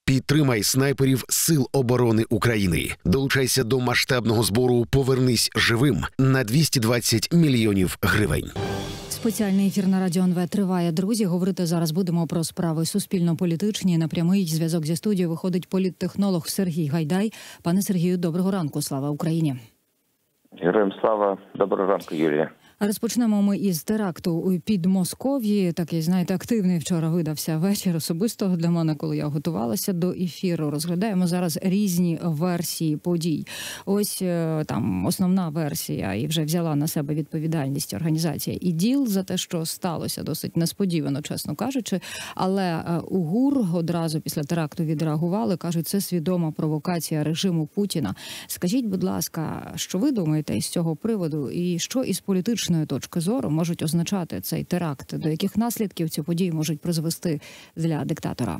Підтримай снайперів Сил оборони України. Долучайся до масштабного збору «Повернись живим» на 220 мільйонів гривень. Спеціальний ефір на Радіо НВ триває, друзі. Говорити зараз будемо про справи суспільно-політичні. На прямий зв'язок зі студією виходить політтехнолог Сергій Гайдай. Пане Сергію, доброго ранку. Слава Україні. Героям слава. Доброго ранку, Юлія. Розпочнемо ми із теракту у Підмосков'ї. Такий, знаєте, активний вчора видався вечір особисто для мене, коли я готувалася до ефіру. Розглядаємо зараз різні версії подій. Ось там основна версія, і вже взяла на себе відповідальність організація ІДІЛ за те, що сталося досить несподівано, чесно кажучи. Але у ГУР одразу після теракту відреагували, кажуть, це свідома провокація режиму Путіна. Скажіть, будь ласка, що ви думаєте із цього приводу і що із політичної точки зору можуть означати цей теракт? До яких наслідків ці події можуть призвести для диктатора?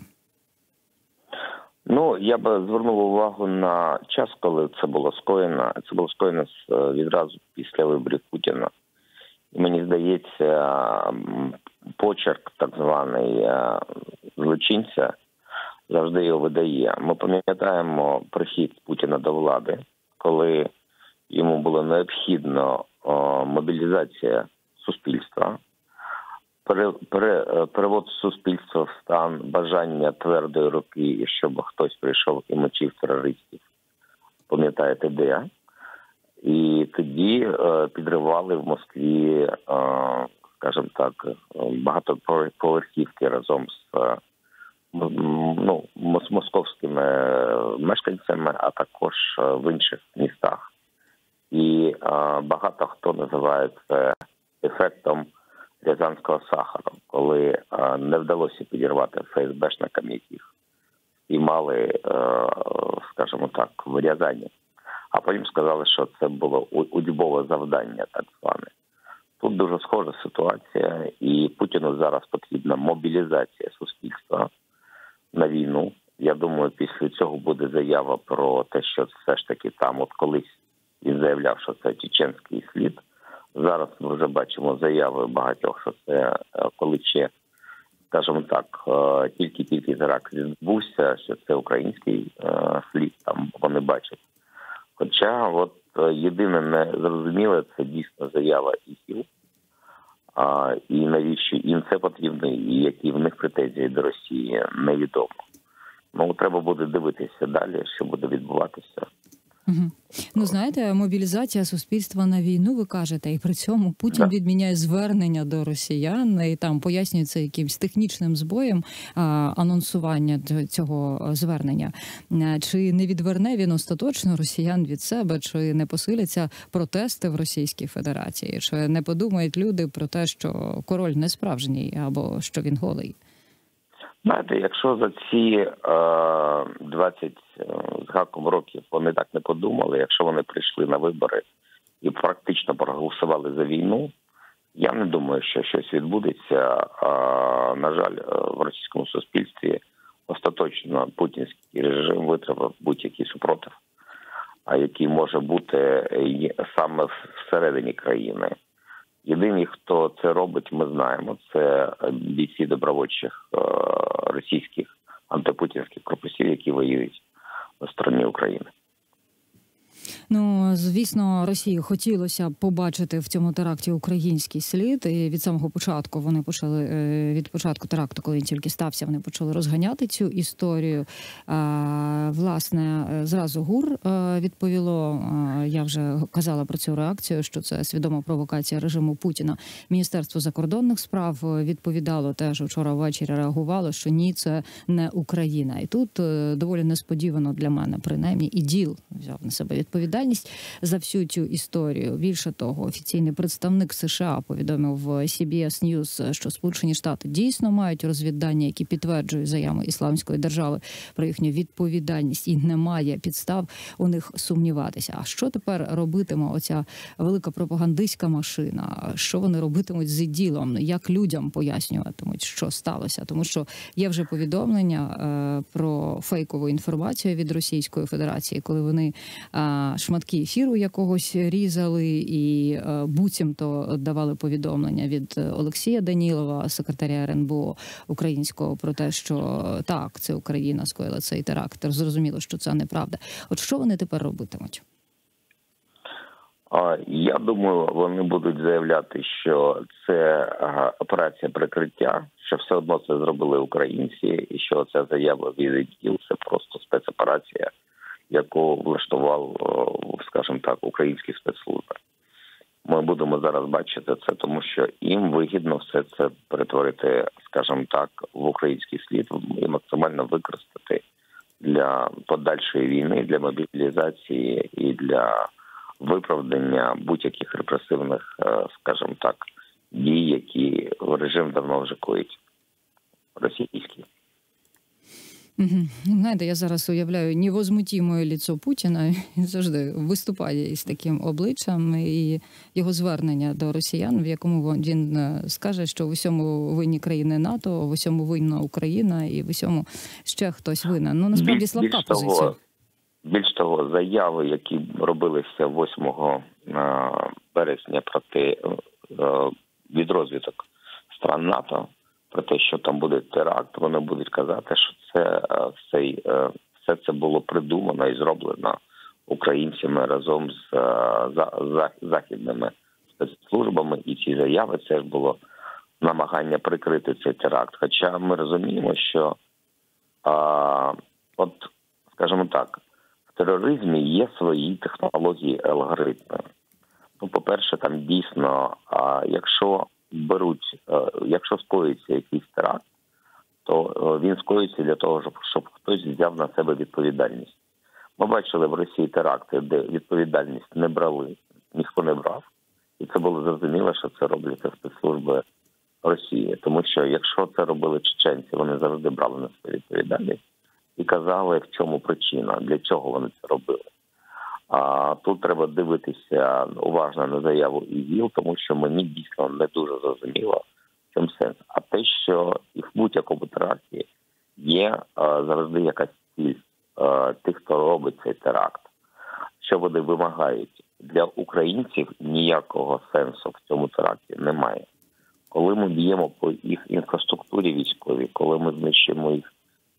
Ну, я би звернув увагу на час, коли це було скоєно. Це було скоєно відразу після виборів Путіна. І мені здається, почерк так званий злочинця завжди його видає. Ми пам'ятаємо прихід Путіна до влади, коли йому було необхідно мобілізація суспільства, перевод суспільства в стан бажання твердої руки, щоб хтось прийшов і мочив терористів. Пам'ятаєте, де? І тоді підривали в Москві, скажімо так, багатоповерхівки разом з московськими мешканцями, а також в інших містах. І багато хто називає це ефектом рязанського сахару, коли не вдалося підірвати ФСБшникам, яких спіймали, скажімо так, в Рязані. А потім сказали, що це було учбове завдання, так зване. Тут дуже схожа ситуація, і Путіну зараз потрібна мобілізація суспільства на війну. Я думаю, після цього буде заява про те, що все ж таки там от колись він заявляв, що це чеченський слід. Зараз ми вже бачимо заяви багатьох, що це коли ще, скажімо так, тільки теракт відбувся, що це український слід, там вони бачать. Хоча от єдине незрозуміле – це дійсно заява ІСІЛ. І навіщо їм це потрібно, і які в них претензії до Росії, невідомо. Ну, треба буде дивитися далі, що буде відбуватися. Угу. Ну, знаєте, мобілізація суспільства на війну, ви кажете, і при цьому Путін відміняє звернення до росіян, і там пояснюється якимсь технічним збоєм анонсування цього звернення. Чи не відверне він остаточно росіян від себе, чи не посиляться протести в Російській Федерації, чи не подумають люди про те, що король не справжній, або що він голий? Знаєте, якщо за ці 20 з гаком років вони так не подумали, якщо вони прийшли на вибори і практично проголосували за війну, я не думаю, що щось відбудеться. На жаль, в російському суспільстві остаточно путінський режим витримав будь-який супротив, який може бути саме всередині країни. Єдині, хто це робить, ми знаємо, це бійці добровольчих російських антипутінських корпусів, які воюють на стороні України. Ну, звісно, Росії хотілося побачити в цьому теракті український слід. І від самого початку вони почали, від початку теракту, коли він тільки стався, вони почали розганяти цю історію. Власне, зразу ГУР відповіло, я вже казала про цю реакцію, що це свідома провокація режиму Путіна. Міністерство закордонних справ відповідало теж, вчора ввечері реагувало, що ні, це не Україна. І тут доволі несподівано для мене, принаймні, ІДІЛ взяв на себе відповідальність за всю цю історію. Більше того, офіційний представник США повідомив в CBS News, що Сполучені Штати дійсно мають розвіддання, які підтверджують заяву Ісламської держави про їхню відповідальність, і немає підстав у них сумніватися. А що тепер робитиме оця велика пропагандистська машина? Що вони робитимуть з ІДІЛом? Як людям пояснюватимуть, що сталося? Тому що є вже повідомлення про фейкову інформацію від Російської Федерації, коли вони шматки ефіру якогось різали і буцімто давали повідомлення від Олексія Данілова, секретаря РНБО українського, про те, що так, це Україна скоїла цей теракт. Зрозуміло, що це неправда. От що вони тепер робитимуть? Я думаю, вони будуть заявляти, що це операція прикриття, що все одно це зробили українці, і що ця заява від ІГІЛ – це просто спецоперація, яку влаштував, скажімо так, українські спецслужби. Ми будемо зараз бачити це, тому що їм вигідно все це перетворити, скажімо так, в український слід і максимально використати для подальшої війни, для мобілізації і для виправдання будь-яких репресивних, скажімо так, дій, які режим давно вже коїть, російський. Знаєте, я зараз уявляю невозмутіме лицо Путіна, він завжди виступає із таким обличчям, і його звернення до росіян, в якому він скаже, що в усьому винні країни НАТО, в усьому винна Україна і в усьому ще хтось винен. Ну, насправді, слабка позиція. Більш того, заяви, які робилися 8 березня проти від розвідок стран НАТО, про те, що там буде теракт, вони будуть казати, що все це було придумано і зроблено українцями разом з західними спецслужбами, і ці заяви це ж було намагання прикрити цей теракт. Хоча ми розуміємо, що, скажімо так, в тероризмі є свої технології, алгоритми. Ну, по-перше, там дійсно, якщо скоїться якийсь теракт, то він скоїться для того, щоб хтось взяв на себе відповідальність. Ми бачили в Росії теракти, де відповідальність не брали, ніхто не брав. І це було зрозуміло, що це робляться спецслужби Росії. Тому що якщо це робили чеченці, вони завжди брали на себе відповідальність і казали, в чому причина, для чого вони це робили. А тут треба дивитися уважно на заяву ІГІЛ, тому що мені дійсно не дуже зрозуміло, в чому сенс. А те, що і в будь-якому теракті є завжди якась ціль тих, хто робить цей теракт. Що вони вимагають? Для українців ніякого сенсу в цьому теракті немає. Коли ми б'ємо по їх інфраструктурі військовій, коли ми знищуємо їх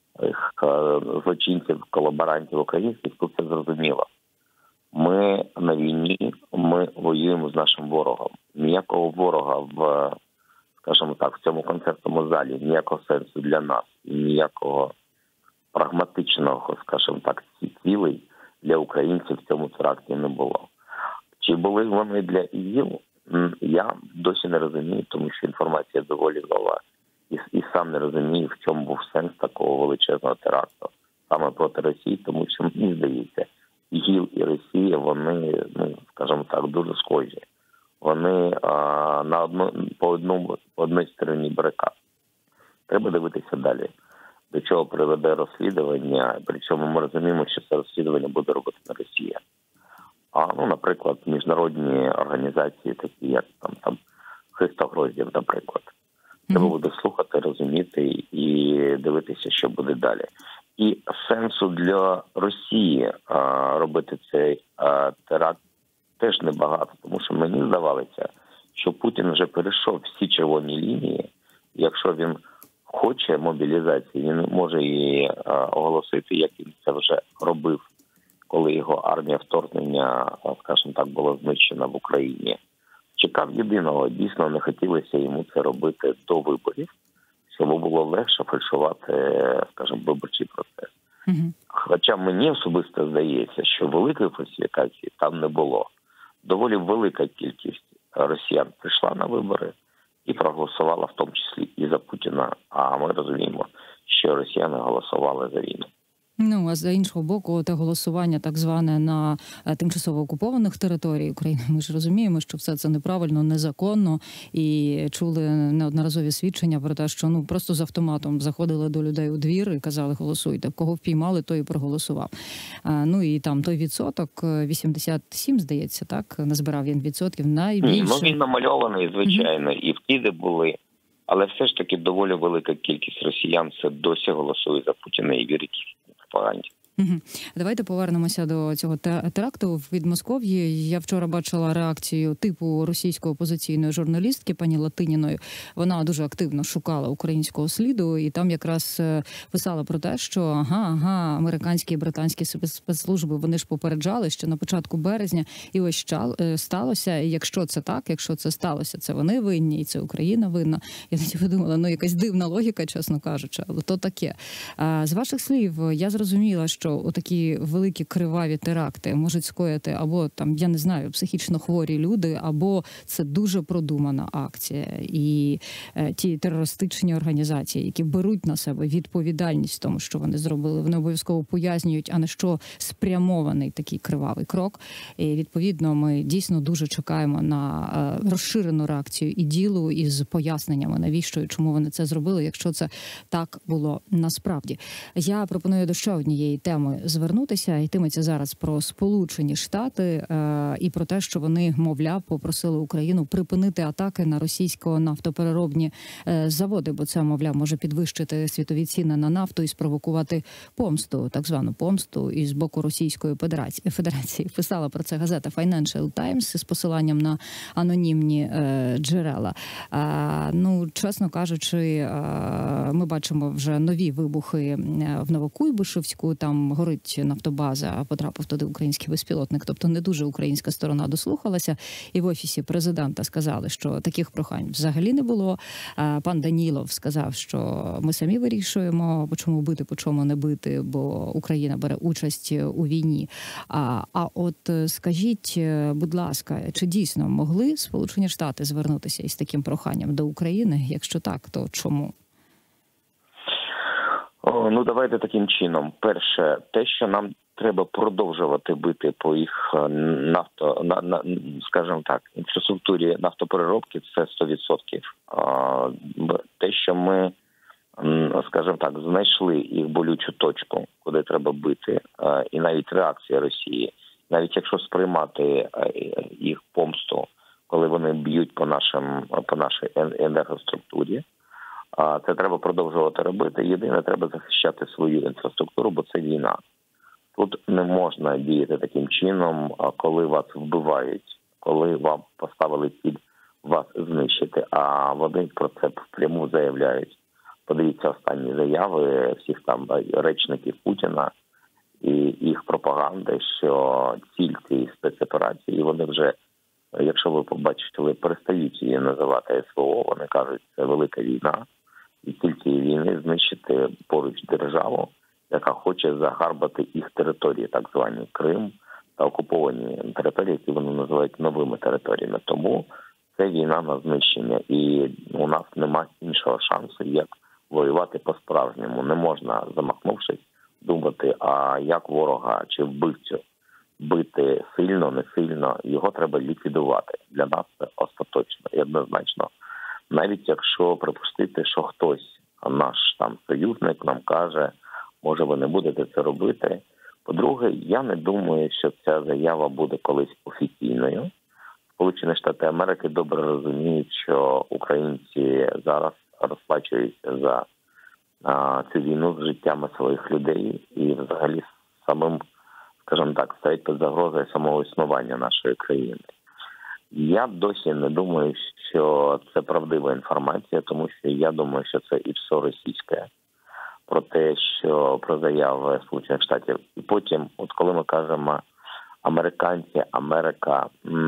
злочинців, колаборантів українських, то це зрозуміло. Ми на війні, ми воюємо з нашим ворогом. Ніякого ворога скажімо так, в цьому концертному залі, ніякого сенсу для нас, ніякого прагматичного, скажімо так, цілей для українців в цьому теракті не було. Чи були вони для ІГІЛ? Я досі не розумію, тому що інформація доволі нова. І сам не розумію, в чому був сенс такого величезного теракту саме проти Росії, тому що, мені здається, ІГІЛ і Росія, вони, скажімо так, дуже схожі. Вони по одній стороні барикад. Треба дивитися далі, до чого приведе розслідування, причому ми розуміємо, що це розслідування буде робити не Росія. Наприклад, міжнародні організації, такі як там Христо Гроздів, наприклад. Треба буде слухати, розуміти і дивитися, що буде далі. І сенсу для Росії робити цей теракт теж небагато, тому що мені здавалося, що Путін вже перейшов всі червоні лінії. Якщо він хоче мобілізації, він може її оголосити, як він це вже робив, коли його армія вторгнення, скажімо так, була знищена в Україні. Чекав єдиного, дійсно не хотілося йому це робити до виборів, щоб було легше фальшувати, скажімо, виборчий процес. Хоча мені особисто здається, що великої фальсифікації там не було. Доволі велика кількість росіян прийшла на вибори і проголосувала в тому числі і за Путіна. А ми розуміємо, що росіяни голосували за війну. А з іншого боку, те голосування так зване на тимчасово окупованих територіях України, ми ж розуміємо, що все це неправильно, незаконно, і чули неодноразові свідчення про те, що просто з автоматом заходили до людей у двір і казали голосуйте, кого впіймали, той і проголосував. І там той відсоток, 87, здається, так, назбирав він відсотків, найбільше. Він намальований, звичайно, і вкиди були. Але все ж таки доволі велика кількість росіян це досі голосує за Путіна і вірить в пропаганді. Давайте повернемося до цього теракту в Підмосков'ї. Я вчора бачила реакцію типу російської опозиційної журналістки пані Латиніної. Вона дуже активно шукала українського сліду і там якраз писала про те, що американські і британські спецслужби, вони ж попереджали, що на початку березня і ось сталося. І якщо це так, якщо це сталося, це вони винні і це Україна винна. Я тоді подумала, якась дивна логіка, чесно кажучи, але то таке. З ваших слів я зрозуміла, що отакі великі криваві теракти можуть скоїти або там, я не знаю, психічно хворі люди, або це дуже продумана акція. І ті терористичні організації, які беруть на себе відповідальність в тому, що вони зробили, вони обов'язково пояснюють, а на що спрямований такий кривавий крок. І відповідно ми дійсно дуже чекаємо на розширену реакцію і ділу із поясненнями, навіщо і чому вони це зробили, якщо це так було насправді. Я пропоную до ще однієї теми звернутися. Йтиметься зараз про Сполучені Штати і про те, що вони, мовляв, попросили Україну припинити атаки на російсько-нафтопереробні заводи, бо це, мовляв, може підвищити світові ціни на нафту і спровокувати помсту, так звану помсту із боку Російської Федерації. Писала про це газета Financial Times з посиланням на анонімні джерела. Чесно кажучи, ми бачимо вже нові вибухи в Новокуйбишевську, там горить нафтобаза, потрапив туди український безпілотник, тобто не дуже українська сторона дослухалася, і в Офісі президента сказали, що таких прохань взагалі не було. Пан Данілов сказав, що ми самі вирішуємо, по чому бити, по чому не бити, бо Україна бере участь у війні. А от скажіть, будь ласка, чи дійсно могли Сполучені Штати звернутися із таким проханням до України? Якщо так, то чому? Давайте таким чином. Перше, те, що нам треба продовжувати бити по їх скажімо так, інфраструктурі нафтопереробки, це 100%. Те, що ми, скажімо так, знайшли їх болючу точку, куди треба бити, і навіть реакція Росії, навіть якщо сприймати їх помсту, коли вони б'ють по нашій енергоструктурі, це треба продовжувати робити. Єдине, треба захищати свою інфраструктуру, бо це війна. Тут не можна діяти таким чином, коли вас вбивають, коли вам поставили ціль вас знищити, а вони про це впряму заявляють. Подивіться останні заяви всіх там речників Путіна і їх пропаганди, що ціль цієї спецоперації, вони вже, якщо ви побачите, перестають її називати СВО, вони кажуть, це велика війна. І ціль цієї війни знищити поруч державу, яка хоче загарбати їх території, так звані Крим та окуповані території, які вони називають новими територіями. Тому це війна на знищення. І у нас немає іншого шансу, як воювати по-справжньому. Не можна, замахнувшись, думати, а як ворога чи вбивцю бити сильно, не сильно. Його треба ліквідувати. Для нас це остаточно і однозначно. Навіть якщо припустити, що хтось, наш там союзник, нам каже, може ви не будете це робити. По-друге, я не думаю, що ця заява буде колись офіційною. Сполучені Штати Америки добре розуміють, що українці зараз розплачуються за цю війну з життями своїх людей і взагалі самим, скажімо так, стоять під загрозою самого існування нашої країни. Я досі не думаю, що це правдива інформація, тому що я думаю, що це і все російське. Про те, що про заяви Сполучених Штатів. І потім, от коли ми кажемо американці, Америка,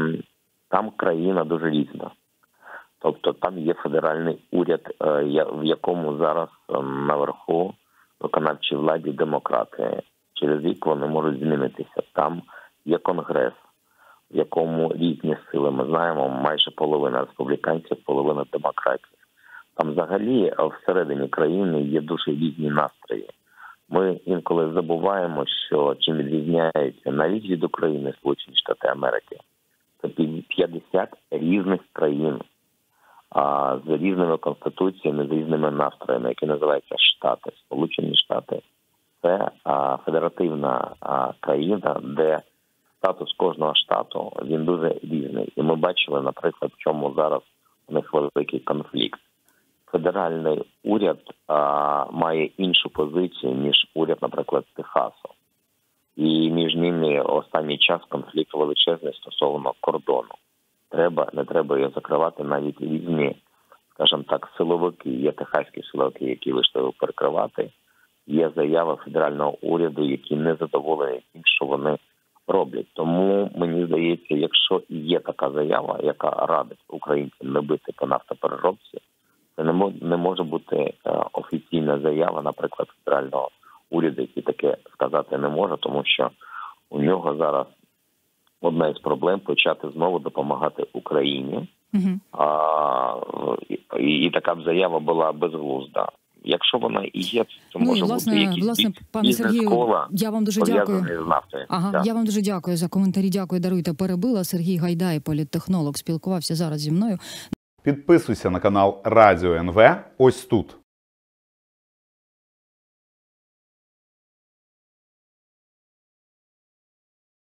там країна дуже різна. Тобто там є федеральний уряд, в якому зараз наверху виконавчій владі демократи. Через рік вони можуть змінитися. Там є конгрес, в якому різні сили. Ми знаємо, майже половина республіканців, половина демократів. Там взагалі всередині країни є дуже різні настрої. Ми інколи забуваємо, що чим відрізняються навіть від України Сполучені Штати Америки. Це 50 різних країн з різними конституціями, з різними настроями, які називаються Штати. Сполучені Штати – це федеративна країна, де статус кожного штату, він дуже різний. І ми бачили, наприклад, в чому зараз у них великий конфлікт. Федеральний уряд має іншу позицію, ніж уряд, наприклад, Техасу. І між ними останній час конфлікт величезний стосовно кордону. Не треба його закривати, навіть різні, скажімо так, силовики. Є техаські силовики, які вийшли перекривати. Є заява федерального уряду, які не задоволені тим, що вони роблять. Тому, мені здається, якщо є така заява, яка радить українцям не бити по нафтопереробці, це не може бути офіційна заява, наприклад, федерального уряду, який таке сказати не може, тому що у нього зараз одна із проблем – почати знову допомагати Україні. І така б заява була безглузда. Якщо вона і є, то може бути якісь пане Сергію, я вам дуже дякую. З нафтою. Я вам дуже дякую за коментарі. Дякую, даруйте, перебила. Сергій Гайдай, політтехнолог, спілкувався зараз зі мною. Підписуйся на канал Радіо НВ ось тут.